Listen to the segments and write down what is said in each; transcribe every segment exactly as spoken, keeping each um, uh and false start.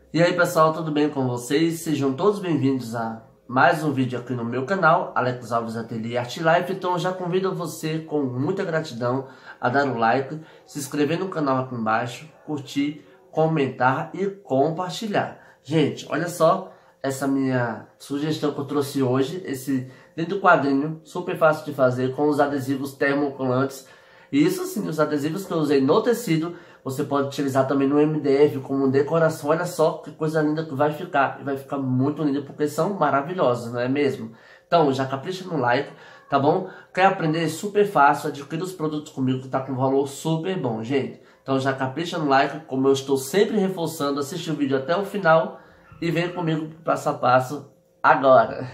E aí pessoal, tudo bem com vocês? Sejam todos bem-vindos a mais um vídeo aqui no meu canal, Alex Alves Ateliê Art Life. Então eu já convido você com muita gratidão a dar um like, se inscrever no canal aqui embaixo, curtir, comentar e compartilhar. Gente, olha só essa minha sugestão que eu trouxe hoje, esse dentro do quadrinho, super fácil de fazer, com os adesivos termocolantes. E isso sim, os adesivos que eu usei no tecido, você pode utilizar também no M D F como decoração. Olha só que coisa linda que vai ficar. E vai ficar muito linda porque são maravilhosos, não é mesmo? Então já capricha no like, tá bom? Quer aprender super fácil, adquira os produtos comigo que tá com valor super bom, gente. Então já capricha no like, como eu estou sempre reforçando, assiste o vídeo até o final e vem comigo passo a passo agora.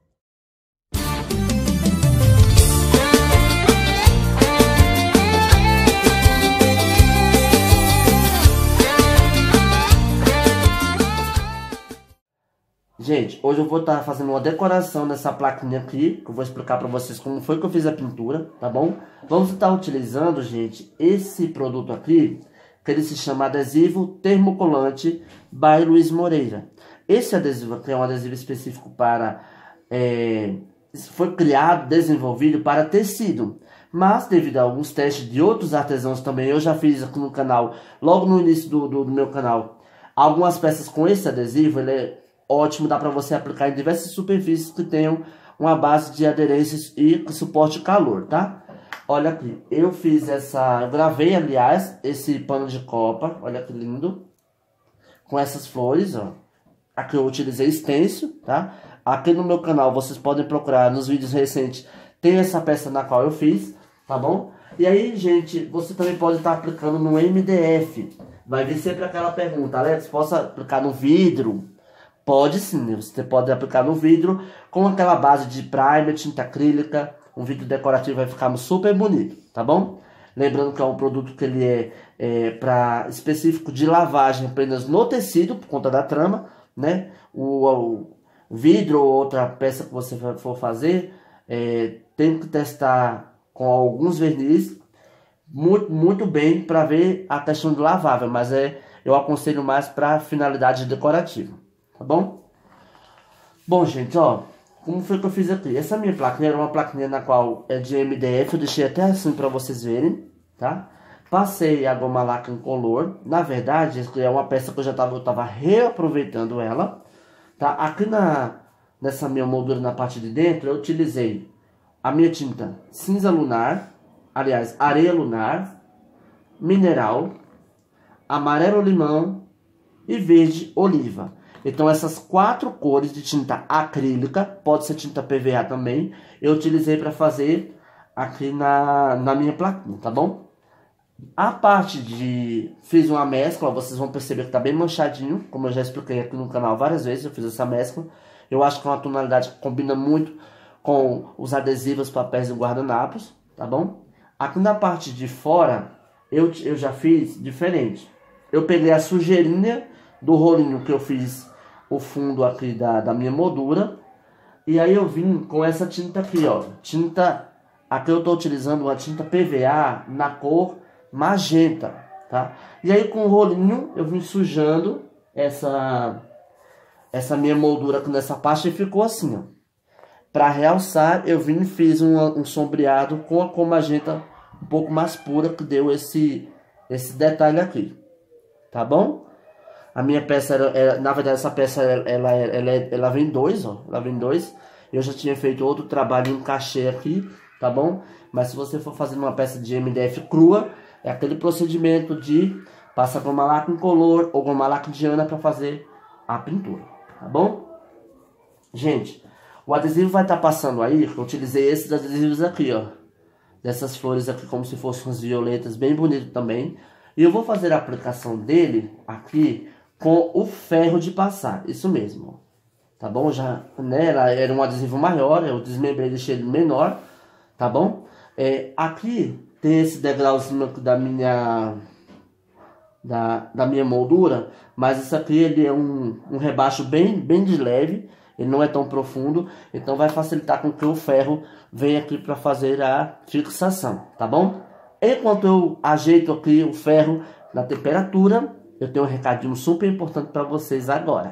Gente, hoje eu vou estar fazendo uma decoração nessa plaquinha aqui, que eu vou explicar para vocês como foi que eu fiz a pintura, tá bom? Vamos estar utilizando, gente, esse produto aqui, que ele se chama adesivo termocolante by Luiz Moreira. Esse adesivo aqui é um adesivo específico para... É, foi criado, desenvolvido para tecido. Mas, devido a alguns testes de outros artesãos também, eu já fiz aqui no canal, logo no início do, do, do meu canal, algumas peças com esse adesivo. Ele é ótimo, dá para você aplicar em diversas superfícies que tenham uma base de aderências e que suporte calor, tá? Olha aqui, eu fiz essa, eu gravei, aliás, esse pano de copa, olha que lindo, com essas flores, ó. Aqui eu utilizei stencil, tá? Aqui no meu canal vocês podem procurar nos vídeos recentes, tem essa peça na qual eu fiz, tá bom? E aí, gente, você também pode estar aplicando no M D F. Vai vir sempre aquela pergunta, Alex, posso aplicar no vidro? Pode sim, você pode aplicar no vidro com aquela base de primer, tinta acrílica. Um vidro decorativo vai ficar super bonito, tá bom? Lembrando que é um produto que ele é, é para específico de lavagem apenas no tecido, por conta da trama, né? O, o vidro ou outra peça que você for fazer, é, tem que testar com alguns vernizes muito, muito bem para ver a questão do lavável, mas é, eu aconselho mais para finalidade decorativa. Tá bom? Bom, gente, ó, como foi que eu fiz aqui? Essa minha plaquinha era uma plaquinha na qual é de M D F, eu deixei até assim pra vocês verem, tá? Passei a goma laca incolor, na verdade, é uma peça que eu já tava, eu tava reaproveitando ela, tá? Aqui na, nessa minha moldura na parte de dentro, eu utilizei a minha tinta cinza lunar, aliás, areia lunar, mineral, amarelo limão e verde oliva. Então essas quatro cores de tinta acrílica, pode ser tinta P V A também, eu utilizei para fazer aqui na, na minha plaquinha, tá bom? A parte de... fiz uma mescla, vocês vão perceber que tá bem manchadinho, como eu já expliquei aqui no canal várias vezes, eu fiz essa mescla. Eu acho que é uma tonalidade que combina muito com os adesivos, papéis e guardanapos, tá bom? Aqui na parte de fora, eu, eu já fiz diferente. Eu peguei a sujeirinha do rolinho que eu fiz o fundo aqui da, da minha moldura. E aí eu vim com essa tinta aqui, ó. Tinta, aqui eu tô utilizando uma tinta P V A na cor magenta, tá? E aí com o rolinho eu vim sujando essa, essa minha moldura aqui nessa parte e ficou assim, ó. Pra realçar, eu vim e fiz um, um sombreado com a cor magenta um pouco mais pura, que deu esse, esse detalhe aqui, tá bom? A minha peça, era, era, na verdade, essa peça, ela, ela, ela, ela vem dois, ó. Ela vem dois. Eu já tinha feito outro trabalho em cachê aqui, tá bom? Mas se você for fazer uma peça de M D F crua, é aquele procedimento de passar goma laca incolor ou goma laca indiana para fazer a pintura, tá bom? Gente, o adesivo vai estar tá passando aí, eu utilizei esses adesivos aqui, ó. Dessas flores aqui, como se fossem umas violetas, bem bonito também. E eu vou fazer a aplicação dele aqui com o ferro de passar, isso mesmo, tá bom? Já, né, ela era um adesivo maior, eu desmembrei, deixei ele menor, tá bom? É, aqui tem esse degrauzinho da minha, da, da minha moldura, mas isso aqui ele é um, um rebaixo bem, bem de leve, ele não é tão profundo, então vai facilitar com que o ferro venha aqui para fazer a fixação, tá bom? Enquanto eu ajeito aqui o ferro na temperatura, eu tenho um recadinho super importante para vocês agora.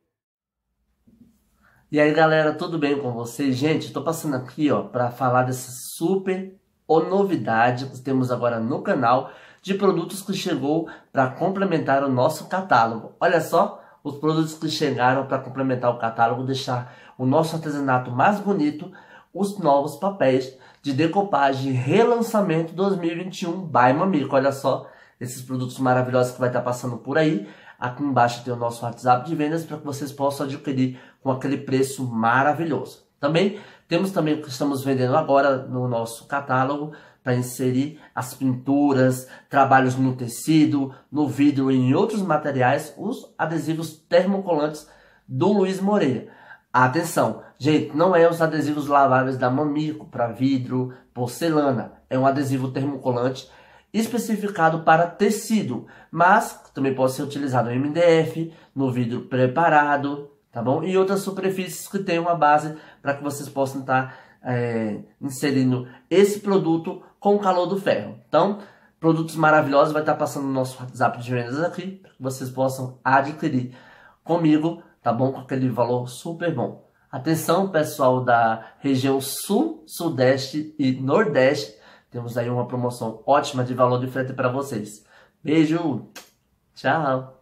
E aí, galera, tudo bem com vocês? Gente, estou passando aqui, ó, para falar dessa super ou novidade que temos agora no canal de produtos que chegou para complementar o nosso catálogo. Olha só, os produtos que chegaram para complementar o catálogo, deixar o nosso artesanato mais bonito, os novos papéis de decopagem relançamento dois mil e vinte e um by Mamico. Olha só, esses produtos maravilhosos que vai estar passando por aí. Aqui embaixo tem o nosso WhatsApp de vendas para que vocês possam adquirir com aquele preço maravilhoso. Também temos também o que estamos vendendo agora no nosso catálogo para inserir as pinturas, trabalhos no tecido, no vidro e em outros materiais, os adesivos termocolantes do Luiz Moreira. Atenção, gente, não é os adesivos laváveis da Mamico para vidro, porcelana, é um adesivo termocolante especificado para tecido, mas também pode ser utilizado no M D F, no vidro preparado, tá bom? E outras superfícies que tem uma base para que vocês possam estar é, inserindo esse produto com o calor do ferro. Então, produtos maravilhosos, vai estar passando no nosso WhatsApp de vendas aqui, para que vocês possam adquirir comigo, tá bom? Com aquele valor super bom. Atenção, pessoal da região Sul, Sudeste e Nordeste, temos aí uma promoção ótima de valor de frete para vocês. Beijo, tchau.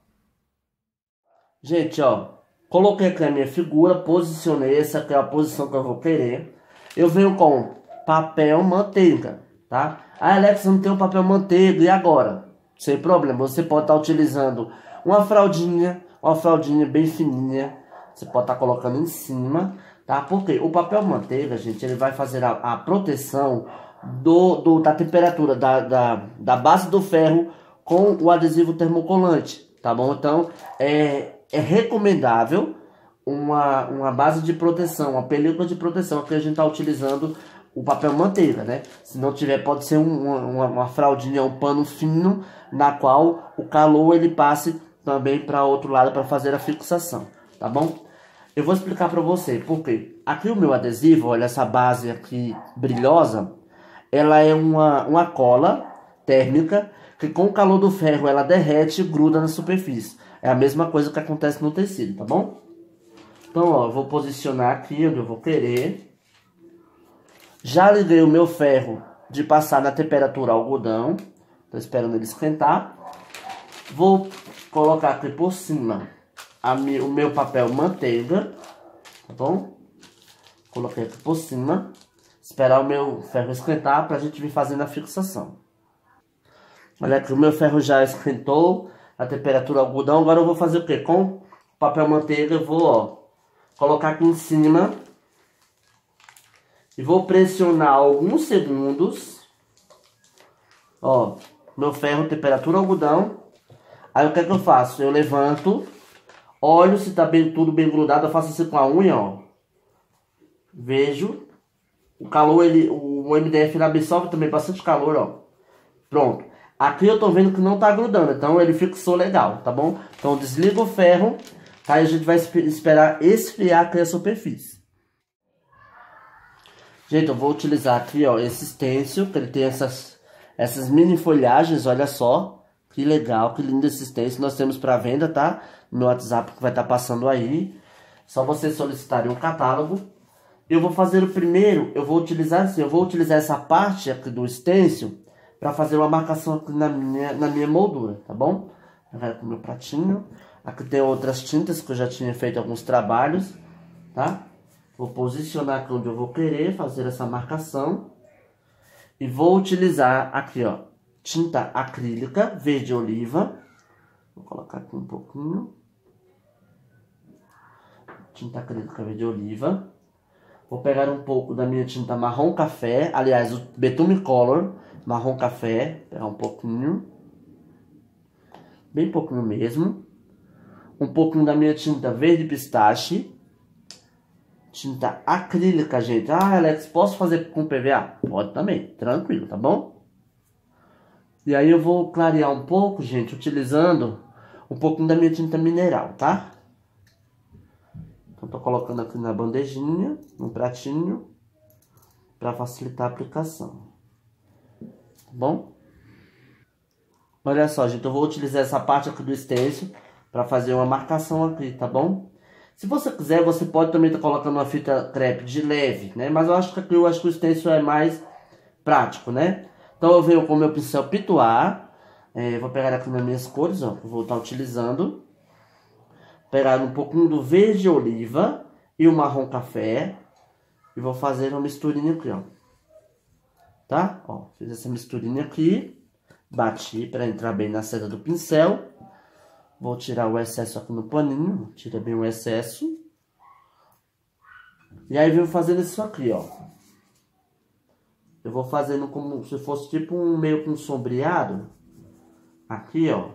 Gente, ó, coloquei aqui a minha figura, posicionei, essa aqui é a posição que eu vou querer. Eu venho com papel manteiga, tá? Ah, Alex, não tem o papel manteiga, e agora? Sem problema, você pode estar utilizando uma fraldinha, uma fraldinha bem fininha. Você pode estar colocando em cima, tá? Porque o papel manteiga, gente, ele vai fazer a, a proteção do, do, da temperatura da, da, da base do ferro com o adesivo termocolante, tá bom? Então, é, é recomendável uma, uma base de proteção, uma película de proteção, que a gente está utilizando o papel manteiga, né? Se não tiver, pode ser um, uma, uma fraldinha, um pano fino, na qual o calor ele passe também para outro lado para fazer a fixação, tá bom? Eu vou explicar para você por quê. Aqui o meu adesivo, olha essa base aqui brilhosa, ela é uma, uma cola térmica que com o calor do ferro ela derrete e gruda na superfície. É a mesma coisa que acontece no tecido, tá bom? Então, ó, eu vou posicionar aqui onde eu vou querer. Já liguei o meu ferro de passar na temperatura algodão. Tô esperando ele esquentar. Vou colocar aqui por cima a mi, o meu papel manteiga, tá bom? Coloquei aqui por cima. Esperar o meu ferro esquentar pra gente vir fazendo a fixação. Olha aqui, o meu ferro já esquentou a temperatura algodão. Agora eu vou fazer o quê? Com o papel manteiga eu vou, ó, colocar aqui em cima. E vou pressionar alguns segundos. Ó, meu ferro, temperatura algodão. Aí o que é que eu faço? Eu levanto, olho se tá bem, tudo bem grudado. Eu faço assim com a unha, ó. Vejo. O calor, ele, o M D F ele absorve também bastante calor, ó. Pronto. Aqui eu tô vendo que não tá grudando, então ele fixou legal, tá bom? Então desliga o ferro, tá? E a gente vai esperar esfriar aqui a superfície. Gente, eu vou utilizar aqui, ó, esse stencil, que ele tem essas, essas mini folhagens, olha só. Que legal, que lindo esse stencil. Nós temos para venda, tá? No meu WhatsApp que vai estar passando aí. Só vocês solicitarem um catálogo. Eu vou fazer o primeiro, eu vou utilizar assim, eu vou utilizar essa parte aqui do stencil para fazer uma marcação aqui na minha, na minha moldura, tá bom? Agora com o meu pratinho. Aqui tem outras tintas que eu já tinha feito alguns trabalhos, tá? Vou posicionar aqui onde eu vou querer fazer essa marcação. E vou utilizar aqui, ó, tinta acrílica verde oliva. Vou colocar aqui um pouquinho. Tinta acrílica verde oliva. Vou pegar um pouco da minha tinta marrom café, aliás, o Betume Color marrom café, pegar um pouquinho, bem pouquinho mesmo. Um pouquinho da minha tinta verde pistache, tinta acrílica, gente. Ah, Alex, posso fazer com P V A? Pode também, tranquilo, tá bom? E aí eu vou clarear um pouco, gente, utilizando um pouquinho da minha tinta mineral, tá? Então, tô colocando aqui na bandejinha, no pratinho, para facilitar a aplicação. Tá bom? Olha só, gente, eu vou utilizar essa parte aqui do stencil para fazer uma marcação aqui, tá bom? Se você quiser, você pode também estar tá colocando uma fita crepe de leve, né? Mas eu acho que aqui eu acho que o stencil é mais prático, né? Então eu venho com o meu pincel pituar, é, vou pegar aqui nas minhas cores, ó, que eu vou estar utilizando. Pegar um pouquinho do verde oliva e o marrom café e vou fazer uma misturinha aqui, ó. Tá? Ó, fiz essa misturinha aqui. Bati para entrar bem na seta do pincel. Vou tirar o excesso aqui no paninho. Tira bem o excesso. E aí venho fazendo isso aqui, ó. Eu vou fazendo como se fosse tipo um meio com um sombreado. Aqui, ó.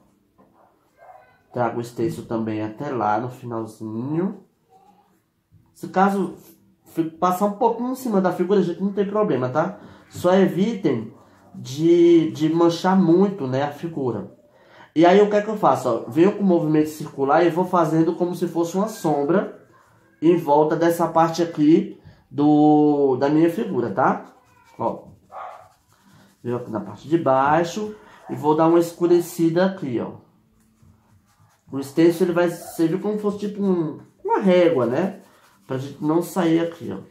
Trago o stencil também até lá no finalzinho. Se caso passar um pouquinho em cima da figura, gente, não tem problema, tá? Só evitem de, de manchar muito, né, a figura. E aí o que é que eu faço? Ó, venho com o movimento circular e vou fazendo como se fosse uma sombra em volta dessa parte aqui do, da minha figura, tá? Ó, venho aqui na parte de baixo e vou dar uma escurecida aqui, ó. O stencil ele vai servir como se fosse tipo um, uma régua, né? Pra gente não sair aqui, ó.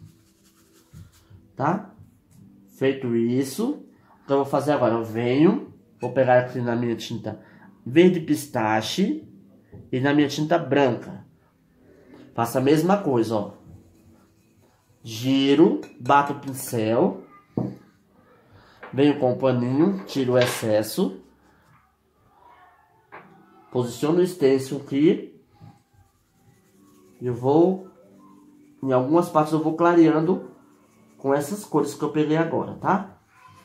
Tá? Feito isso, o que eu vou fazer agora? Eu venho, vou pegar aqui na minha tinta verde pistache e na minha tinta branca. Faço a mesma coisa, ó. Giro, bato o pincel. Venho com o paninho, tiro o excesso. Posiciono o stencil aqui. E eu vou... Em algumas partes eu vou clareando com essas cores que eu peguei agora, tá?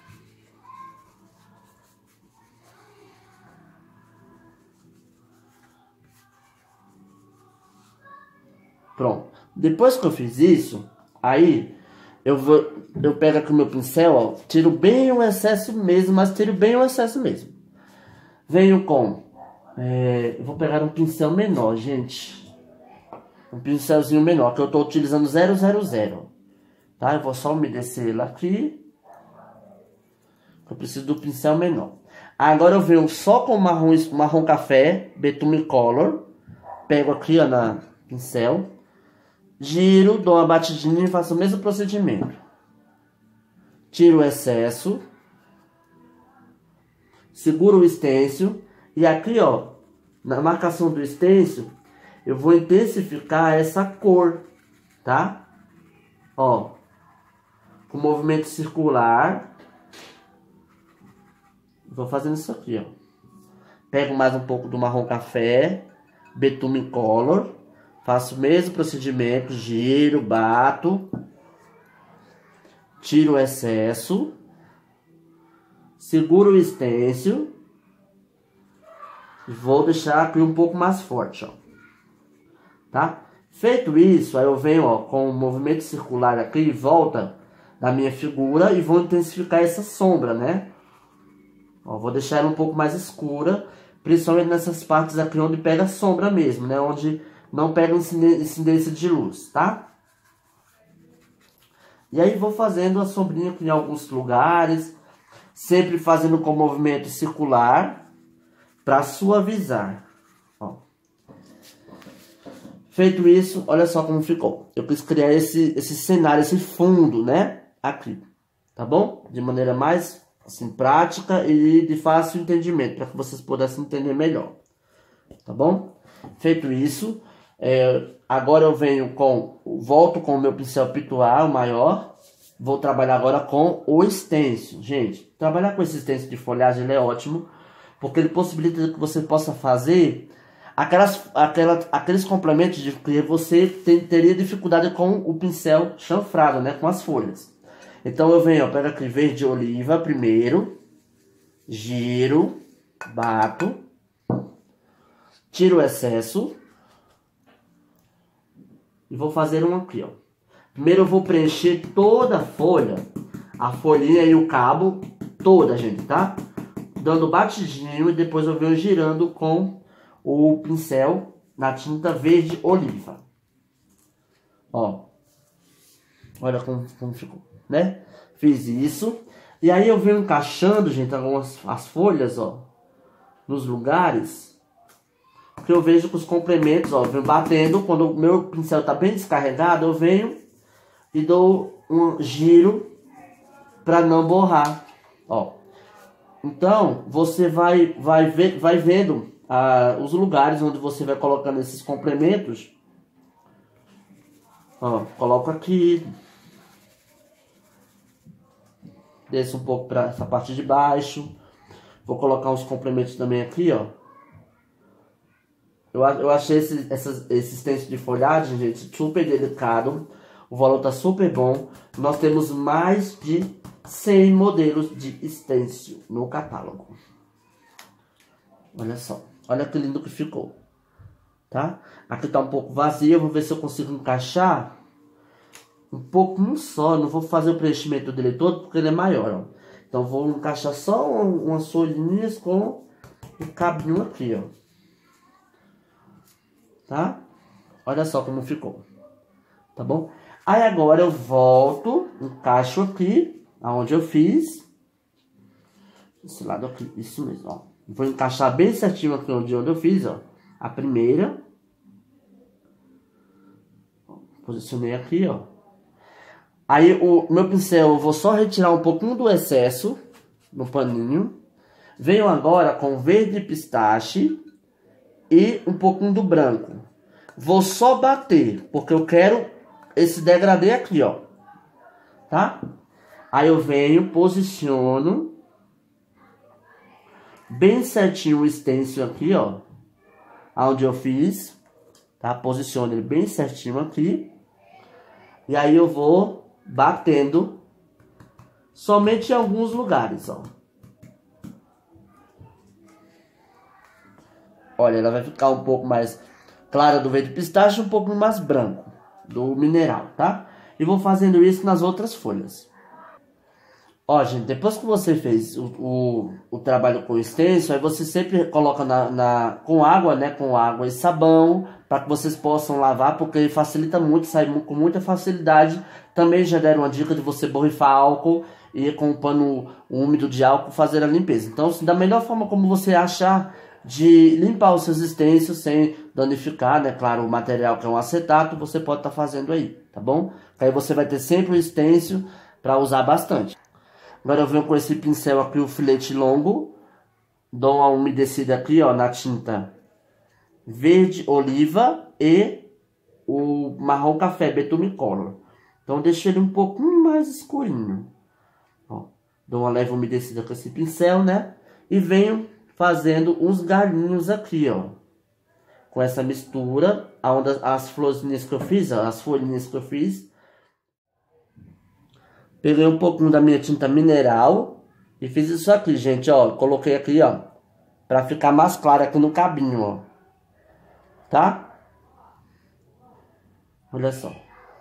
Pronto. Depois que eu fiz isso, aí eu vou, eu pego aqui o meu pincel, ó, tiro bem o excesso mesmo, mas tiro bem o excesso mesmo. Venho com, é, vou pegar um pincel menor, gente. Um pincelzinho menor, que eu tô utilizando zero zero zero. Tá? Eu vou só umedecer ele aqui. Eu preciso do pincel menor. Agora eu venho só com marrom, marrom café, Betume Color. Pego aqui, ó, na pincel. Giro, dou uma batidinha e faço o mesmo procedimento. Tiro o excesso. Seguro o stencil. E aqui, ó, na marcação do stencil, eu vou intensificar essa cor, tá? Ó, com movimento circular. Vou fazendo isso aqui, ó. Pego mais um pouco do marrom café, Betume Color. Faço o mesmo procedimento, giro, bato. Tiro o excesso. Seguro o stencil. E vou deixar aqui um pouco mais forte, ó. Tá? Feito isso, aí eu venho, ó, com o movimento circular aqui em volta da minha figura e vou intensificar essa sombra, né? Ó, vou deixar ela um pouco mais escura, principalmente nessas partes aqui onde pega sombra mesmo, né? Onde não pega incidência de luz, tá? E aí vou fazendo a sombrinha aqui em alguns lugares, sempre fazendo com movimento circular para suavizar. Feito isso, olha só como ficou. Eu quis criar esse, esse cenário, esse fundo, né? Aqui, tá bom? De maneira mais, assim, prática e de fácil entendimento, para que vocês pudessem entender melhor. Tá bom? Feito isso, é, agora eu venho com, volto com o meu pincel pituar, o maior. Vou trabalhar agora com o stencil. Gente, trabalhar com esse stencil de folhagem, ele é ótimo, porque ele possibilita que você possa fazer... Aquelas, aquela, aqueles complementos de que você tem, teria dificuldade com o pincel chanfrado, né? Com as folhas. Então eu venho, ó, pego aqui verde oliva primeiro. Giro. Bato. Tiro o excesso. E vou fazer um aqui, ó. Primeiro eu vou preencher toda a folha. A folhinha e o cabo. Toda, gente, tá? Dando batidinho e depois eu venho girando com... o pincel na tinta verde oliva. Ó. Olha como, como ficou, né? Fiz isso. E aí eu venho encaixando, gente, algumas as folhas, ó, nos lugares que eu vejo que os complementos, ó, eu venho batendo. Quando o meu pincel tá bem descarregado, eu venho e dou um giro para não borrar, ó. Então, você vai, vai, ver, vai vendo ah, os lugares onde você vai colocando esses complementos. Ó, coloco aqui. Desço um pouco para essa parte de baixo. Vou colocar uns complementos também aqui, ó. Eu, eu achei esse, essas, esse stencil de folhagem, gente, super delicado. O valor tá super bom. Nós temos mais de cem modelos de stencil no catálogo. Olha só. Olha que lindo que ficou. Tá? Aqui tá um pouco vazio. Eu vou ver se eu consigo encaixar um pouquinho só. Não vou fazer o preenchimento dele todo porque ele é maior, ó. Então vou encaixar só umas folhinhas com o cabinho aqui, ó. Tá? Olha só como ficou. Tá bom? Aí agora eu volto, encaixo aqui, aonde eu fiz. Esse lado aqui, isso mesmo, ó. Vou encaixar bem certinho aqui onde eu fiz, ó. A primeira. Posicionei aqui, ó. Aí o meu pincel, eu vou só retirar um pouquinho do excesso no paninho. Venho agora com verde pistache e um pouquinho do branco. Vou só bater, porque eu quero esse degradê aqui, ó. Tá? Aí eu venho, posiciono bem certinho o stencil aqui, ó. Onde eu fiz. Tá? Posiciono ele bem certinho aqui. E aí eu vou batendo somente em alguns lugares, ó. Olha, ela vai ficar um pouco mais clara do verde pistache, um pouco mais branco do mineral, tá? E vou fazendo isso nas outras folhas. Ó, gente, depois que você fez o, o, o trabalho com o stencil, aí você sempre coloca na, na, com água, né? Com água e sabão, para que vocês possam lavar, porque facilita muito, sai com muita facilidade. Também já deram uma dica de você borrifar álcool e com um pano úmido de álcool fazer a limpeza. Então, da melhor forma como você achar de limpar os seus stencils sem danificar, né? Claro, o material que é um acetato, você pode estar tá fazendo aí, tá bom? Aí você vai ter sempre o stencil para usar bastante. Agora eu venho com esse pincel aqui, o filete longo. Dou uma umedecida aqui, ó, na tinta verde oliva e o marrom café Betume Color. Então deixo ele um pouquinho mais escurinho. Ó, dou uma leve umedecida com esse pincel, né? E venho fazendo uns galinhos aqui, ó. Com essa mistura, onde as florzinhas que eu fiz, ó, as folhinhas que eu fiz. Peguei um pouquinho da minha tinta mineral e fiz isso aqui, gente, ó. Coloquei aqui, ó, pra ficar mais claro aqui no cabinho, ó. Tá? Olha só.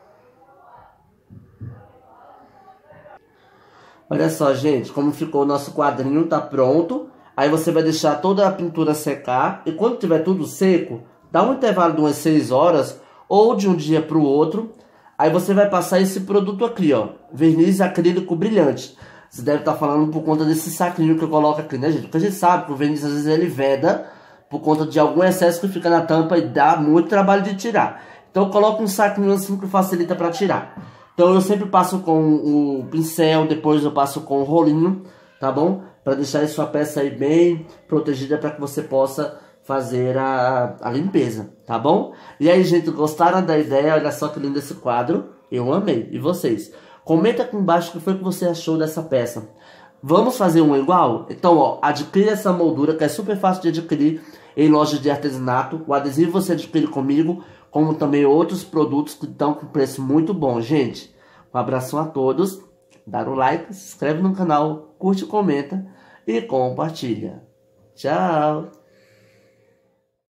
Olha só, gente, como ficou o nosso quadrinho, tá pronto. Aí você vai deixar toda a pintura secar. E quando tiver tudo seco, dá um intervalo de umas seis horas ou de um dia para o outro. Aí você vai passar esse produto aqui, ó. Verniz acrílico brilhante. Você deve estar falando por conta desse saquinho que eu coloco aqui, né, gente? Porque a gente sabe que o verniz às vezes ele veda por conta de algum excesso que fica na tampa e dá muito trabalho de tirar. Então eu coloco um saquinho assim que facilita para tirar. Então eu sempre passo com o pincel, depois eu passo com o rolinho, tá bom? Para deixar a sua peça aí bem protegida para que você possa fazer a, a limpeza, tá bom? E aí, gente, gostaram da ideia? Olha só que lindo esse quadro. Eu amei. E vocês? Comenta aqui embaixo o que foi que você achou dessa peça. Vamos fazer um igual? Então, ó, adquire essa moldura que é super fácil de adquirir em lojas de artesanato. O adesivo você adquire comigo, como também outros produtos que estão com preço muito bom, gente. Um abração a todos. Dá o like, se inscreve no canal, curte, comenta e compartilha. Tchau!